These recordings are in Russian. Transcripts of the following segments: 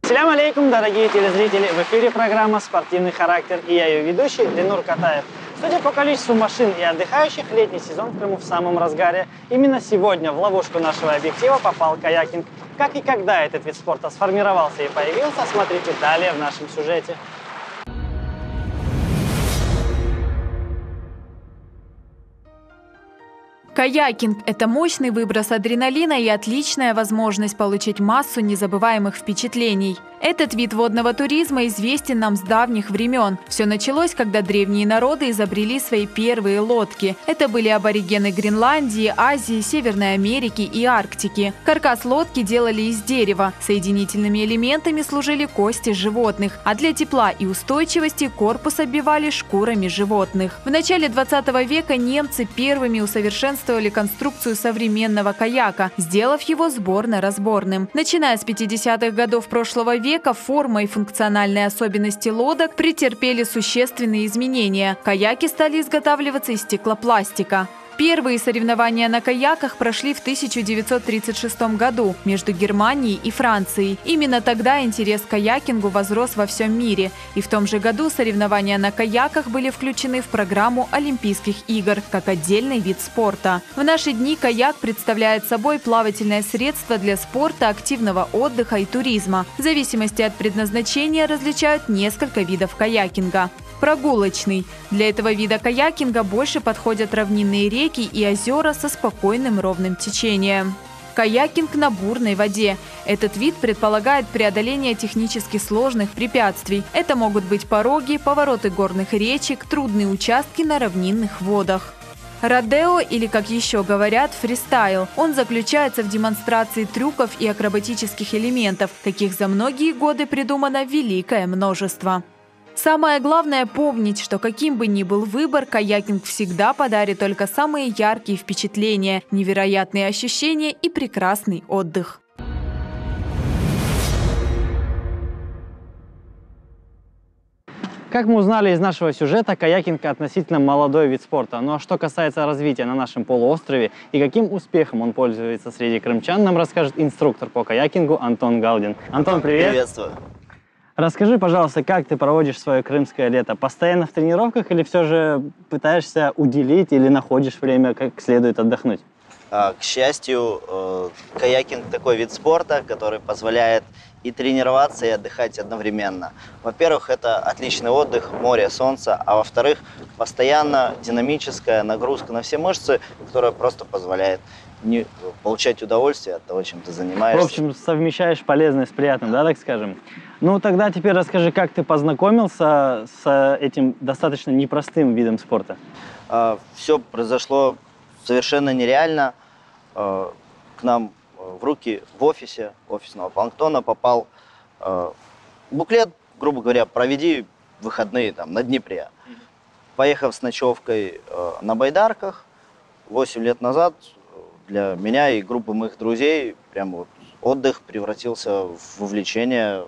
Салям алейкум, дорогие телезрители! В эфире программа «Спортивный характер» и я ее ведущий Ленур Катаев. Судя по количеству машин и отдыхающих, летний сезон в Крыму в самом разгаре. Именно сегодня в ловушку нашего объектива попал каякинг. Как и когда этот вид спорта сформировался и появился, смотрите далее в нашем сюжете. Каякинг – это мощный выброс адреналина и отличная возможность получить массу незабываемых впечатлений. Этот вид водного туризма известен нам с давних времен. Все началось, когда древние народы изобрели свои первые лодки. Это были аборигены Гренландии, Азии, Северной Америки и Арктики. Каркас лодки делали из дерева. Соединительными элементами служили кости животных, а для тепла и устойчивости корпус оббивали шкурами животных. В начале 20 века немцы первыми усовершенствовали конструкцию современного каяка, сделав его сборно-разборным. Начиная с 50-х годов прошлого века, форма и функциональные особенности лодок претерпели существенные изменения. Каяки стали изготавливаться из стеклопластика. Первые соревнования на каяках прошли в 1936 году между Германией и Францией. Именно тогда интерес к каякингу возрос во всем мире. И в том же году соревнования на каяках были включены в программу Олимпийских игр как отдельный вид спорта. В наши дни каяк представляет собой плавательное средство для спорта, активного отдыха и туризма. В зависимости от предназначения различают несколько видов каякинга. Прогулочный. Для этого вида каякинга больше подходят равнинные реки и озера со спокойным ровным течением. Каякинг на бурной воде. Этот вид предполагает преодоление технически сложных препятствий. Это могут быть пороги, повороты горных речек, трудные участки на равнинных водах. Родео, или, как еще говорят, фристайл. Он заключается в демонстрации трюков и акробатических элементов. Таких за многие годы придумано великое множество. Самое главное помнить, что каким бы ни был выбор, каякинг всегда подарит только самые яркие впечатления, невероятные ощущения и прекрасный отдых. Как мы узнали из нашего сюжета, каякинг относительно молодой вид спорта. Ну а что касается развития на нашем полуострове и каким успехом он пользуется среди крымчан, нам расскажет инструктор по каякингу Антон Галдин. Антон, привет! Приветствую! Расскажи, пожалуйста, как ты проводишь свое крымское лето? Постоянно в тренировках или все же пытаешься уделить или находишь время как следует отдохнуть? К счастью, каякинг такой вид спорта, который позволяет и тренироваться, и отдыхать одновременно. Во-первых, это отличный отдых, море, солнце, а во-вторых, постоянно динамическая нагрузка на все мышцы, которая просто позволяет получать удовольствие от того, чем ты занимаешься. В общем, совмещаешь полезное с приятным, да, так скажем? Ну, тогда теперь расскажи, как ты познакомился с этим достаточно непростым видом спорта? Все произошло совершенно нереально. К нам в руки в офисе офисного планктона попал буклет, грубо говоря, проведи выходные там, на Днепре. Поехав с ночевкой на байдарках 8 лет назад, для меня и группы моих друзей прям вот отдых превратился в увлечение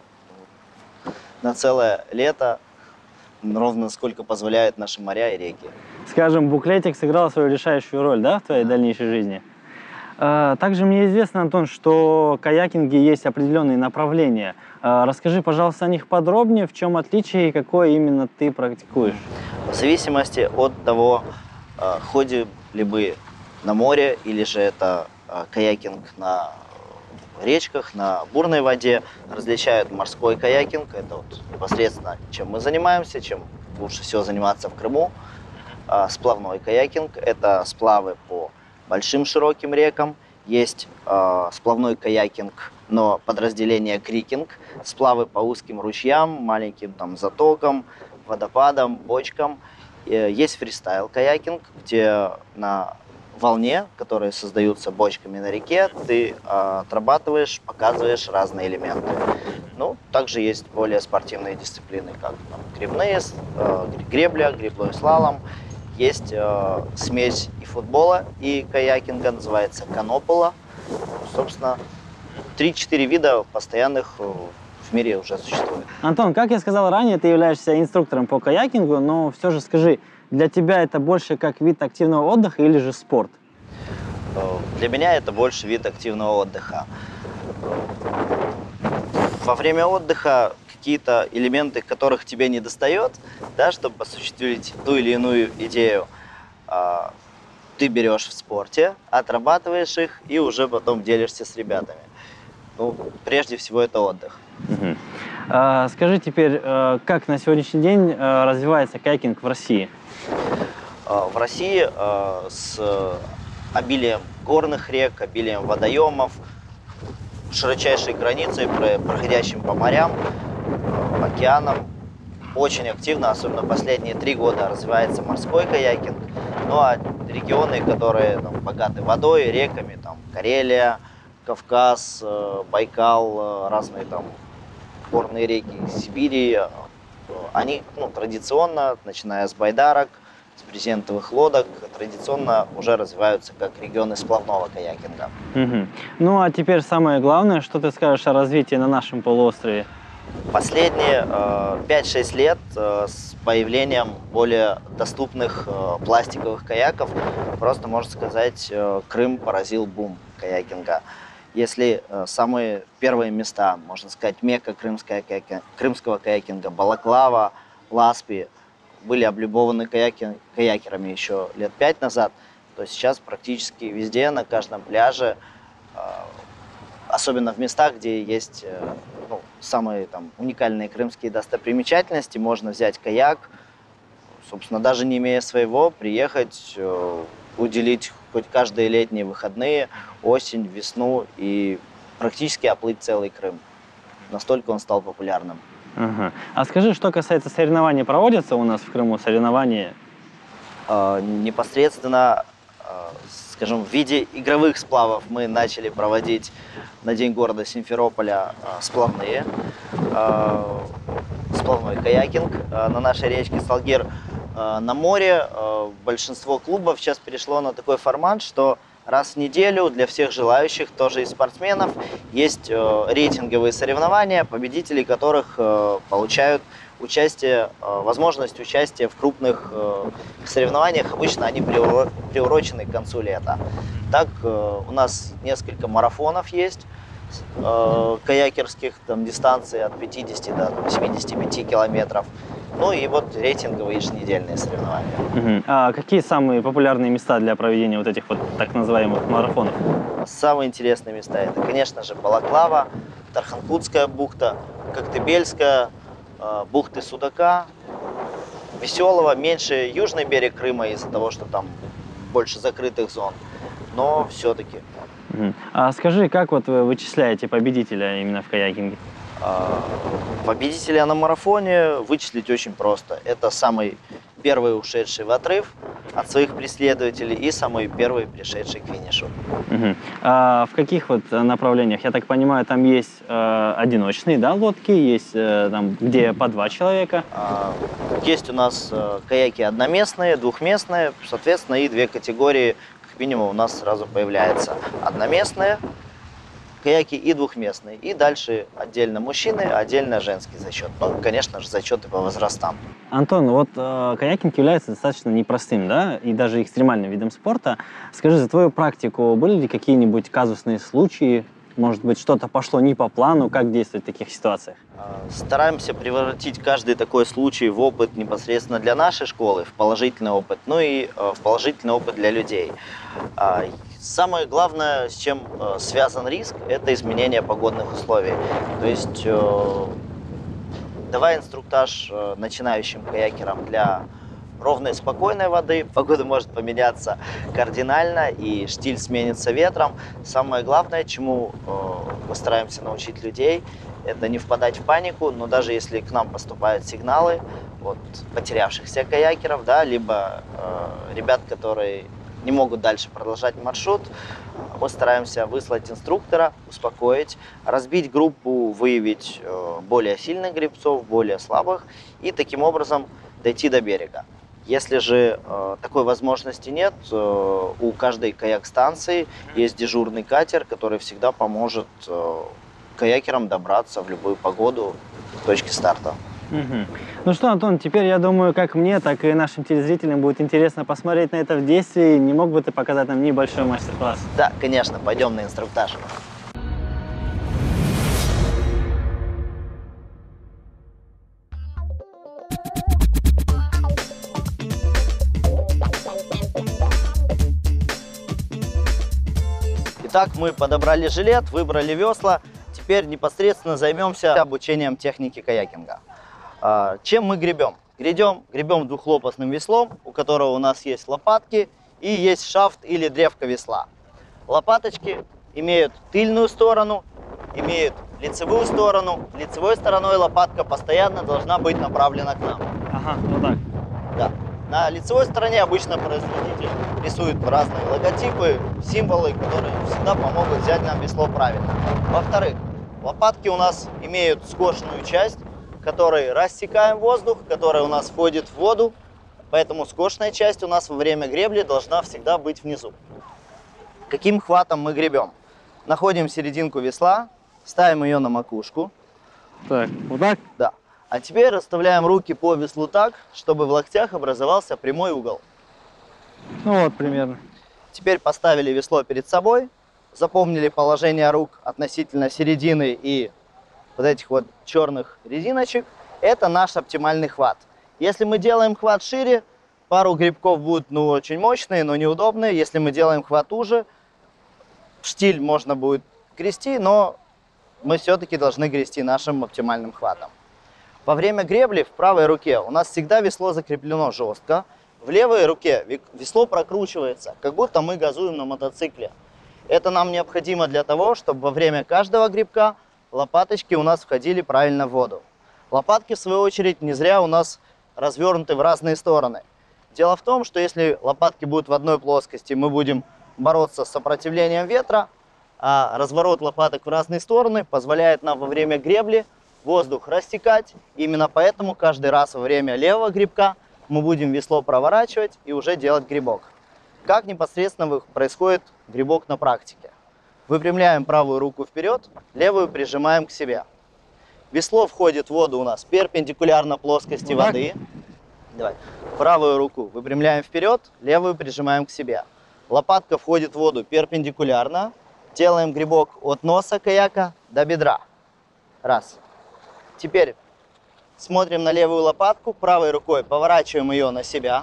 на целое лето, ровно сколько позволяют наши моря и реки. Скажем, буклетик сыграл свою решающую роль, да, в твоей дальнейшей жизни? Также мне известно, Антон, что в каякинге есть определенные направления. Расскажи, пожалуйста, о них подробнее, в чем отличие и какое именно ты практикуешь? В зависимости от того, ходим ли мы на море или же это каякинг на речках, на бурной воде, различают морской каякинг, это вот непосредственно чем мы занимаемся, чем лучше всего заниматься в Крыму. Сплавной каякинг – это сплавы по большим широким рекам. Есть сплавной каякинг, но подразделение крикинг, сплавы по узким ручьям, маленьким там затокам, водопадам, бочкам. Есть фристайл каякинг, где на волне, которые создаются бочками на реке, ты отрабатываешь, показываешь разные элементы. Ну, также есть более спортивные дисциплины, как там, гребля, греблой слалом. Есть смесь и футбола, и каякинга, называется канопола. Собственно, 3-4 вида постоянных в мире уже существует. Антон, как я сказал ранее, ты являешься инструктором по каякингу, но все же скажи, для тебя это больше как вид активного отдыха или же спорт? Для меня это больше вид активного отдыха. во время отдыха какие-то элементы, которых тебе не достает, да, чтобы осуществить ту или иную идею, ты берешь в спорте, отрабатываешь их и уже потом делишься с ребятами. Ну, прежде всего, это отдых. Скажи теперь, как на сегодняшний день развивается каякинг в России? В России с обилием горных рек, обилием водоемов, широчайшей границей, проходящим по морям, океанам, очень активно, особенно последние 3 года, развивается морской каякинг. Ну а регионы, которые богаты водой, реками, там Карелия, Кавказ, Байкал, разные там горные реки Сибири, они традиционно, начиная с байдарок, с брезентовых лодок, традиционно уже развиваются как регионы сплавного каякинга. Ну а теперь самое главное, что ты скажешь о развитии на нашем полуострове? Последние 5-6 лет с появлением более доступных пластиковых каяков, просто, можно сказать, Крым поразил бум каякинга. Если самые первые места, можно сказать, мекка крымского каякинга, Балаклава, Ласпи, были облюбованы каякерами еще лет 5 назад, то сейчас практически везде, на каждом пляже, особенно в местах, где есть самые уникальные крымские достопримечательности, можно взять каяк, собственно, даже не имея своего, приехать, уделить хоть каждые летние выходные, осень, весну и практически оплыть целый Крым. Настолько он стал популярным. А скажи, что касается соревнований, проводятся у нас в Крыму соревнования? Непосредственно, скажем, в виде игровых сплавов мы начали проводить на День города Симферополя сплавной каякинг на нашей речке Салгир. На море большинство клубов сейчас перешло на такой формат, что раз в неделю для всех желающих, тоже и спортсменов, есть рейтинговые соревнования, победители которых получают возможность участия в крупных соревнованиях. Обычно они приурочены к концу лета. Так, у нас несколько марафонов есть, каякерских дистанций от 50 до 75 километров. Ну и вот рейтинговые еженедельные соревнования. А какие самые популярные места для проведения вот этих вот так называемых марафонов? Самые интересные места — это, конечно же, Балаклава, Тарханкутская бухта, Коктебельская, бухты Судака, Веселого, меньше южный берег Крыма из-за того, что там больше закрытых зон, но все-таки. А скажи, как вот вы вычисляете победителя именно в каякинге? Победителя на марафоне вычислить очень просто. Это самый первый ушедший в отрыв от своих преследователей и самый первый пришедший к финишу. А в каких вот направлениях? Я так понимаю, там есть одиночные, да, лодки, есть там, где по 2 человека? Есть у нас каяки одноместные, двухместные, соответственно, и 2 категории, как минимум, у нас сразу появляются. Одноместные каяки и двухместные. И дальше отдельно мужчины, отдельно женский зачет. Ну, конечно же, зачеты по возрастам. Антон, вот каякинг является достаточно непростым, да, и даже экстремальным видом спорта. Скажи, за твою практику были ли какие-нибудь казусные случаи? Может быть, что-то пошло не по плану? Как действовать в таких ситуациях? Стараемся превратить каждый такой случай в опыт непосредственно для нашей школы, в положительный опыт, ну и в положительный опыт для людей. Самое главное, с чем связан риск, это изменение погодных условий. То есть, давая инструктаж начинающим каякерам для ровной, спокойной воды, погода может поменяться кардинально, и штиль сменится ветром. Самое главное, чему мы стараемся научить людей, это не впадать в панику, но даже если к нам поступают сигналы от потерявшихся каякеров, да, либо ребят, которые не могут дальше продолжать маршрут, мы стараемся выслать инструктора, успокоить, разбить группу, выявить более сильных гребцов, более слабых, и таким образом дойти до берега. Если же такой возможности нет, у каждой каяк-станции есть дежурный катер, который всегда поможет каякерам добраться в любую погоду к точке старта. Ну что, Антон, теперь, я думаю, как мне, так и нашим телезрителям будет интересно посмотреть на это в действии. Не мог бы ты показать нам небольшой мастер-класс? Да, конечно, пойдем на инструктаж. Итак, мы подобрали жилет, выбрали весла. Теперь непосредственно займемся обучением техники каякинга. Чем мы гребем? Гребем двухлопастным веслом, у которого у нас есть лопатки и есть шафт или древко весла. Лопаточки имеют тыльную сторону, имеют лицевую сторону. Лицевой стороной лопатка постоянно должна быть направлена к нам. Ага, вот так. Да. На лицевой стороне обычно производитель рисует разные логотипы, символы, которые всегда помогут взять нам весло правильно. Во-вторых, лопатки у нас имеют скошенную часть, которой рассекаем воздух, которая у нас входит в воду, поэтому скошенная часть у нас во время гребли должна всегда быть внизу. Каким хватом мы гребем? Находим серединку весла, ставим ее на макушку. Так, вот так? Да. А теперь расставляем руки по веслу так, чтобы в локтях образовался прямой угол. Ну вот, примерно. Теперь поставили весло перед собой, запомнили положение рук относительно середины и вот этих вот черных резиночек. Это наш оптимальный хват. Если мы делаем хват шире, пару грибков будут очень мощные, но неудобные. Если мы делаем хват уже, в штиль можно будет грести, но мы все-таки должны грести нашим оптимальным хватом. Во время гребли в правой руке у нас всегда весло закреплено жестко. В левой руке весло прокручивается, как будто мы газуем на мотоцикле. Это нам необходимо для того, чтобы во время каждого гребка лопаточки у нас входили правильно в воду. Лопатки, в свою очередь, не зря у нас развернуты в разные стороны. Дело в том, что если лопатки будут в одной плоскости, мы будем бороться с сопротивлением ветра, а разворот лопаток в разные стороны позволяет нам во время гребли воздух рассекать. Именно поэтому каждый раз во время левого гребка мы будем весло проворачивать и уже делать гребок. Как непосредственно происходит гребок на практике? Выпрямляем правую руку вперед, левую прижимаем к себе. Весло входит в воду у нас перпендикулярно плоскости воды. Давай. Правую руку выпрямляем вперед, левую прижимаем к себе. Лопатка входит в воду перпендикулярно. Делаем гребок от носа каяка до бедра. Раз. Теперь смотрим на левую лопатку, правой рукой поворачиваем ее на себя.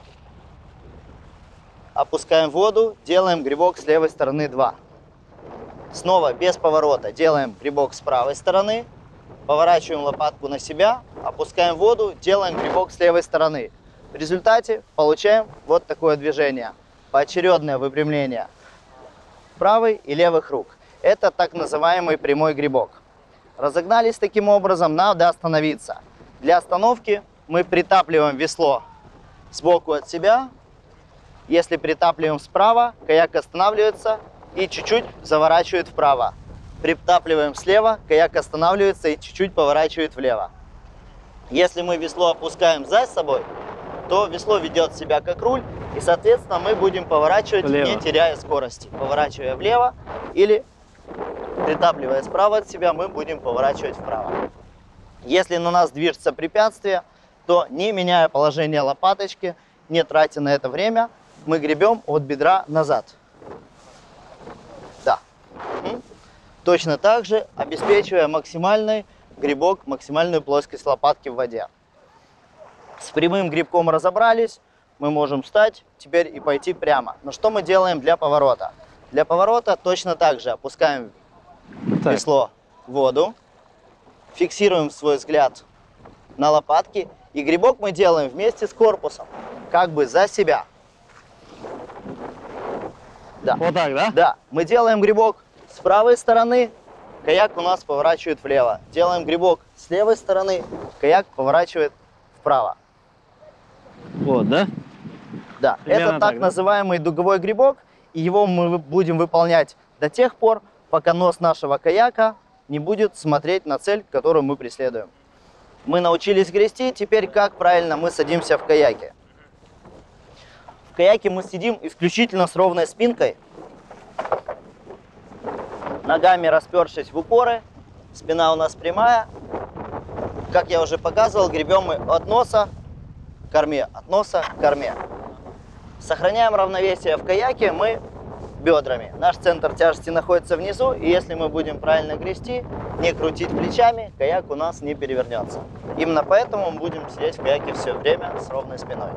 Опускаем в воду, делаем гребок с левой стороны 2. Снова без поворота делаем гребок с правой стороны. Поворачиваем лопатку на себя, опускаем в воду, делаем гребок с левой стороны. В результате получаем вот такое движение. Поочередное выпрямление правой и левых рук. Это так называемый прямой гребок. Разогнались таким образом, надо остановиться. Для остановки мы притапливаем весло сбоку от себя. Если притапливаем справа, каяк останавливается и чуть-чуть заворачивает вправо. Притапливаем слева, каяк останавливается и чуть-чуть поворачивает влево. Если мы весло опускаем за собой, то весло ведет себя как руль, и, соответственно, мы будем поворачивать, влево, не теряя скорости. Поворачивая влево или притапливая справа от себя, мы будем поворачивать вправо. Если на нас движется препятствие, то, не меняя положение лопаточки, не тратя на это время, мы гребем от бедра назад. Да. Точно так же, обеспечивая максимальный гребок, максимальную плоскость лопатки в воде. С прямым гребком разобрались, мы можем встать теперь и пойти прямо. Но что мы делаем для поворота? Для поворота точно так же опускаем весло в воду, фиксируем свой взгляд на лопатки, и гребок мы делаем вместе с корпусом, как бы за себя. Да. Вот так, да? Да. Мы делаем гребок с правой стороны, каяк у нас поворачивает влево. Делаем гребок с левой стороны, каяк поворачивает вправо. Вот, да? Да. Примерно Это так называемый дуговой гребок, и его мы будем выполнять до тех пор, пока нос нашего каяка не будет смотреть на цель, которую мы преследуем. Мы научились грести, теперь как правильно мы садимся в каяке. В каяке мы сидим исключительно с ровной спинкой, ногами распершись в упоры, спина у нас прямая. Как я уже показывал, гребем мы от носа к корме, от носа к корме. Сохраняем равновесие в каяке мы бедрами. Наш центр тяжести находится внизу, и если мы будем правильно грести, не крутить плечами, каяк у нас не перевернется. Именно поэтому мы будем сидеть в каяке все время с ровной спиной.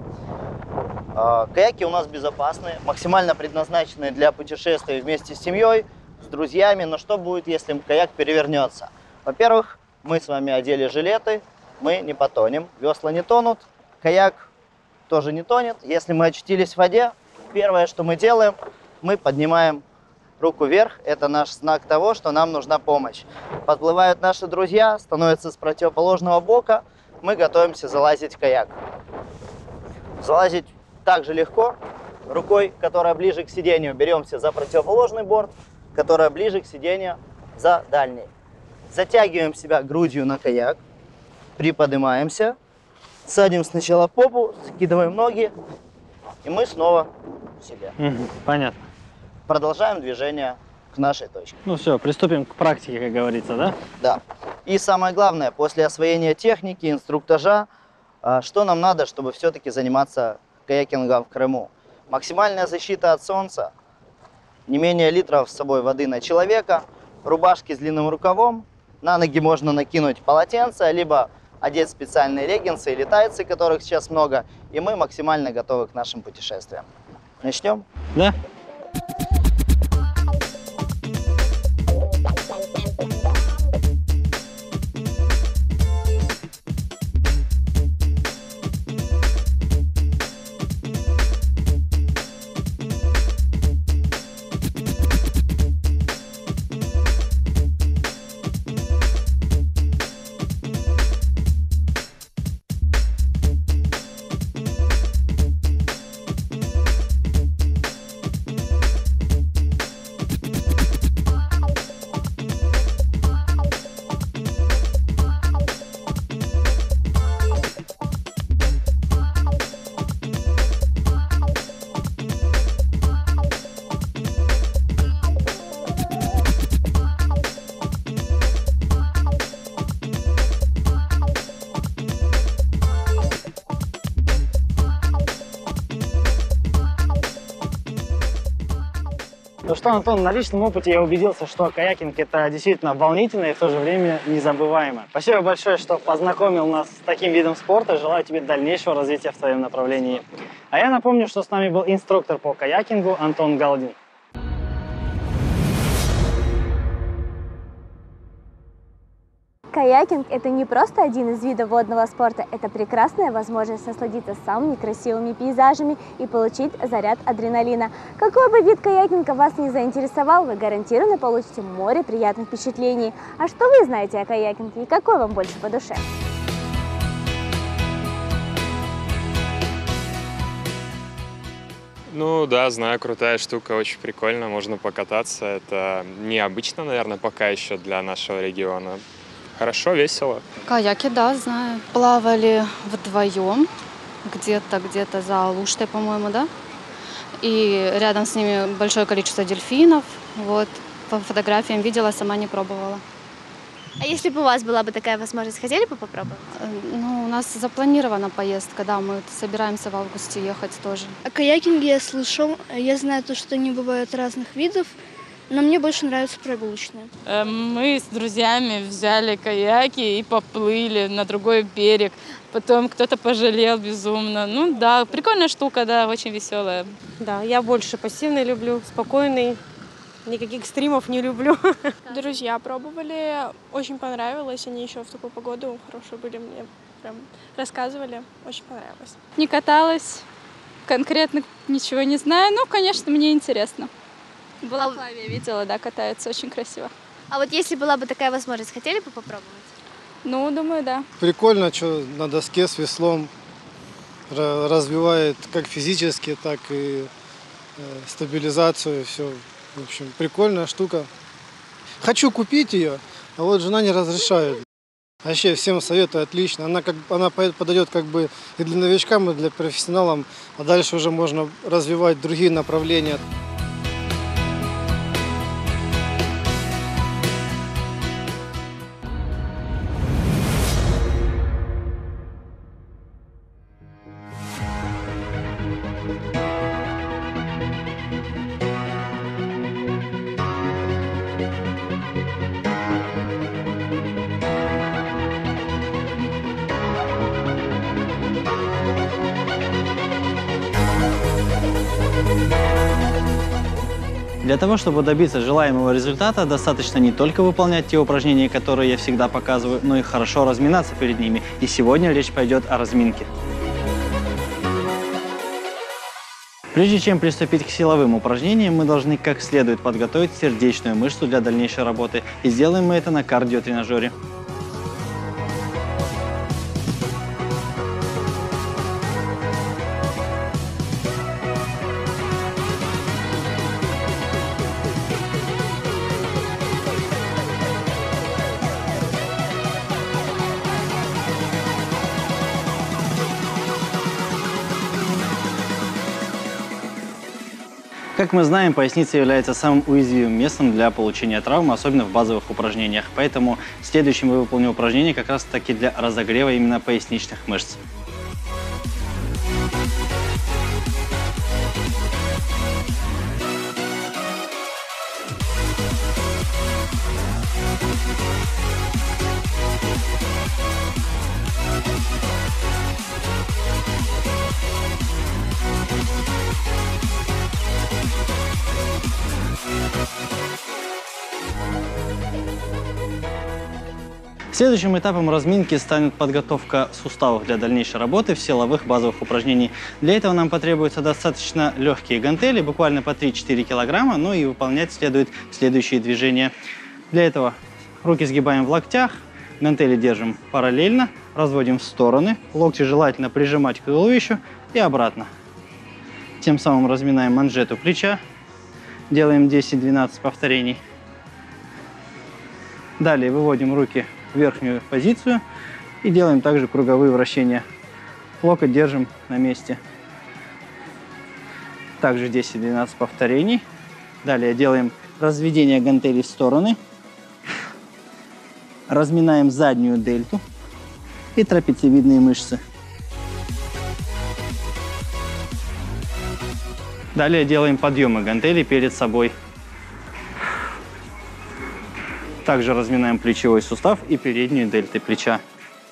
Каяки у нас безопасные, максимально предназначены для путешествий вместе с семьей, с друзьями, но что будет, если каяк перевернется? Во-первых, мы с вами одели жилеты, мы не потонем, весла не тонут, каяк тоже не тонет. Если мы очутились в воде, первое, что мы делаем, мы поднимаем руку вверх. Это наш знак того, что нам нужна помощь. Подплывают наши друзья, становятся с противоположного бока, мы готовимся залазить в каяк. Залазить также легко. Рукой, которая ближе к сидению, беремся за противоположный борт, которая ближе к сидению за дальний. Затягиваем себя грудью на каяк, приподнимаемся, садим сначала попу, скидываем ноги, и мы снова в себе. Понятно. Продолжаем движение к нашей точке. Ну все, приступим к практике, как говорится, да? Да. И самое главное, после освоения техники, инструктажа, что нам надо, чтобы все-таки заниматься каякингом в Крыму? Максимальная защита от солнца, не менее литров с собой воды на человека, рубашки с длинным рукавом, на ноги можно накинуть полотенце, либо одеть специальные леггинсы или тайцы, которых сейчас много, и мы максимально готовы к нашим путешествиям. Начнем? Да. Ну что, Антон, на личном опыте я убедился, что каякинг это действительно волнительно и в то же время незабываемо. Спасибо большое, что познакомил нас с таким видом спорта. Желаю тебе дальнейшего развития в твоем направлении. А я напомню, что с нами был инструктор по каякингу Антон Галдин. Каякинг – это не просто один из видов водного спорта, это прекрасная возможность насладиться самыми красивыми пейзажами и получить заряд адреналина. Какой бы вид каякинга вас не заинтересовал, вы гарантированно получите море приятных впечатлений. А что вы знаете о каякинге и какой вам больше по душе? Ну да, знаю, крутая штука, очень прикольно, можно покататься. Это необычно, наверное, пока еще для нашего региона. Хорошо, весело. Каяки, да, знаю. Плавали вдвоем, где-то за Алуштой, по-моему, да? И рядом с ними большое количество дельфинов. Вот. По фотографиям видела, сама не пробовала. А если бы у вас была бы такая возможность, хотели бы попробовать? Ну, у нас запланирована поездка, да, мы собираемся в августе ехать тоже. О каякинге я слышал, я знаю то, что они бывают разных видов, но мне больше нравятся прогулочные. Мы с друзьями взяли каяки и поплыли на другой берег. Потом кто-то пожалел безумно. Ну да, прикольная штука, да, очень веселая. Да, я больше пассивный люблю, спокойный. Никаких стримов не люблю. Друзья пробовали, очень понравилось. Они еще в такую погоду хорошую были, мне прям рассказывали, очень понравилось. Не каталась, конкретно ничего не знаю, но, конечно, мне интересно. Балаклаве видела, да, катаются, очень красиво. А вот если была бы такая возможность, хотели бы попробовать? Ну, думаю, да. Прикольно, что на доске с веслом развивает как физически, так и стабилизацию, все. В общем, прикольная штука. Хочу купить ее, а вот жена не разрешает. Вообще всем советую, отлично. Она подойдет как бы и для новичкам, и для профессионалов, а дальше уже можно развивать другие направления. We'll be right back. Для того, чтобы добиться желаемого результата, достаточно не только выполнять те упражнения, которые я всегда показываю, но и хорошо разминаться перед ними. И сегодня речь пойдет о разминке. Прежде чем приступить к силовым упражнениям, мы должны как следует подготовить сердечную мышцу для дальнейшей работы. И сделаем мы это на кардиотренажере. Как мы знаем, поясница является самым уязвимым местом для получения травмы, особенно в базовых упражнениях. Поэтому следующим я выполню упражнение как раз таки для разогрева именно поясничных мышц. Следующим этапом разминки станет подготовка суставов для дальнейшей работы в силовых базовых упражнениях. Для этого нам потребуются достаточно легкие гантели, буквально по 3-4 килограмма, ну и выполнять следует следующие движения. Для этого руки сгибаем в локтях, гантели держим параллельно, разводим в стороны, локти желательно прижимать к туловищу и обратно. Тем самым разминаем манжету плеча, делаем 10-12 повторений. Далее выводим руки в верхнюю позицию и делаем также круговые вращения. Локоть держим на месте. Также 10-12 повторений. Далее делаем разведение гантелей в стороны. Разминаем заднюю дельту и трапециевидные мышцы. Далее делаем подъемы гантелей перед собой. Также разминаем плечевой сустав и переднюю дельты плеча.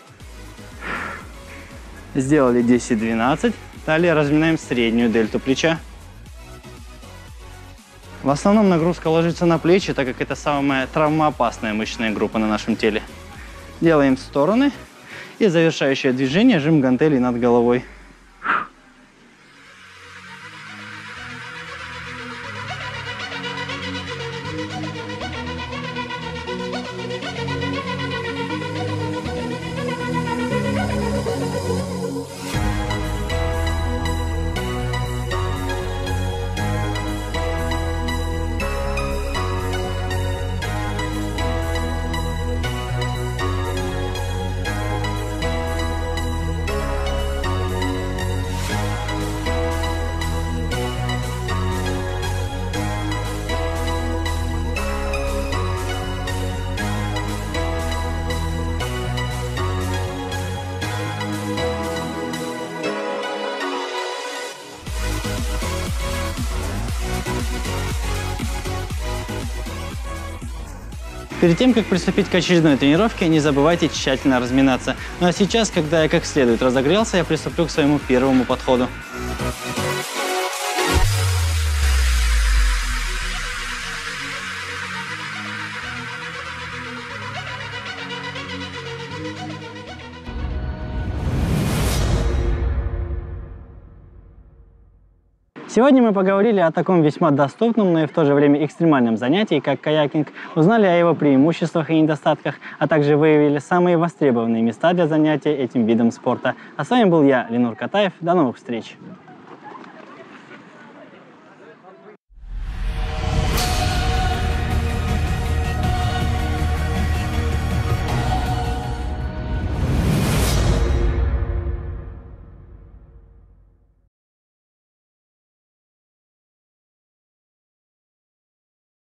Сделали 10-12. Далее разминаем среднюю дельту плеча. В основном нагрузка ложится на плечи, так как это самая травмоопасная мышечная группа на нашем теле. Делаем в стороны. И завершающее движение — жим гантелей над головой. Перед тем, как приступить к очередной тренировке, не забывайте тщательно разминаться. Ну а сейчас, когда я как следует разогрелся, я приступлю к своему первому подходу. Сегодня мы поговорили о таком весьма доступном, но и в то же время экстремальном занятии, как каякинг, узнали о его преимуществах и недостатках, а также выявили самые востребованные места для занятия этим видом спорта. А с вами был я, Ленур Катаев. До новых встреч!